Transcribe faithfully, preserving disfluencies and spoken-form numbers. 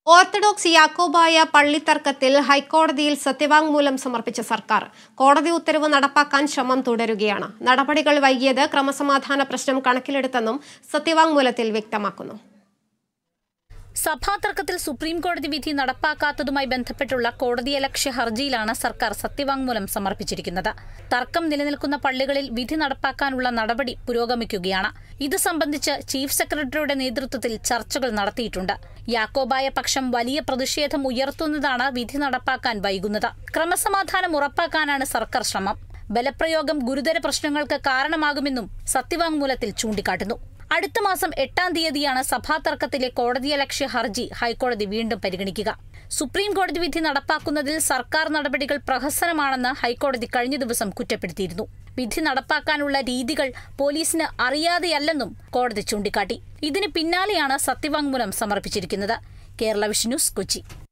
Orthodox Yakobaya പള്ളിത്തർക്കത്തിൽ ഹൈക്കോടതിയിൽ സത്യവാങ്മൂലം സമർപ്പിച്ച സർക്കാർ കോടതി ഉത്തരവ് നടപ്പാക്കാൻ ശ്രമം തുടരുകയാണ്. നടപടികൾ വൈകിയത് ക്രമസമാധാന പ്രശ്നം കണക്കിലെടുത്തെന്നും സത്യവാങ്മൂലത്തിൽ വ്യക്തമാക്കുന്നു. സഭാ തർക്കത്തിൽ സുപ്രീം കോടതി വിധി നടപ്പാക്കാത്തതുമായി ബന്ധപ്പെട്ടുള്ള കോടതിയലക്ഷ്യ ഹർജിയിലാണ് സർക്കാർ സത്യവാങ്മൂലം സമർപ്പിച്ചിരിക്കുന്നത്. തർക്കം നിലനിൽക്കുന്ന പള്ളികളിൽ വിധി നടപ്പാക്കാനുള്ള നടപടി പുരോഗമിക്കുകയാണ്. ഇത് സംബന്ധിച്ച് ചീഫ് സെക്രട്ടറിയുടെ നേതൃത്വത്തിൽ ചർച്ചകൾ നടത്തിയിട്ടുണ്ട്. യാക്കോബായ പക്ഷം വലിയ പ്രതിഷേധം ഉയർത്തുന്നതാണ് വിധി നടപ്പാക്കാൻ വൈകുന്നത്. ക്രമസമാധാനം ഉറപ്പാക്കാനാണ് സർക്കാർ ശ്രമം. ബലപ്രയോഗം ഗുരുതര പ്രശ്നങ്ങൾക്ക് കാരണമാകുമെന്നും സത്യവാങ്മൂലത്തിൽ ചൂണ്ടിക്കാട്ടുന്നു. അടുത്ത മാസം എട്ടാം തീയതിയാണ് സഭാ തർക്കത്തിലെ കോടതിയലക്ഷ്യ ഹർജി ഹൈക്കോടതി വീണ്ടും പരിഗണിക്കുക. സുപ്രീം കോടതി വിധി നടപ്പാക്കുന്നതിൽ സർക്കാർ നടപടികൾ പ്രഹസനമാണെന്ന് ഹൈക്കോടതി കഴിഞ്ഞ ദിവസം കുറ്റപ്പെടുത്തിയിരുന്നു. വിധി നടപ്പാക്കാനുള്ള രീതികൾ പോലീസിന് അറിയാതെയല്ലെന്നും കോടതി ചൂണ്ടിക്കാട്ടി. ഇതിന് പിന്നാലെയാണ് സത്യവാങ്മൂലം സമർപ്പിച്ചിരിക്കുന്നത്. Kerala vision news, Kochi.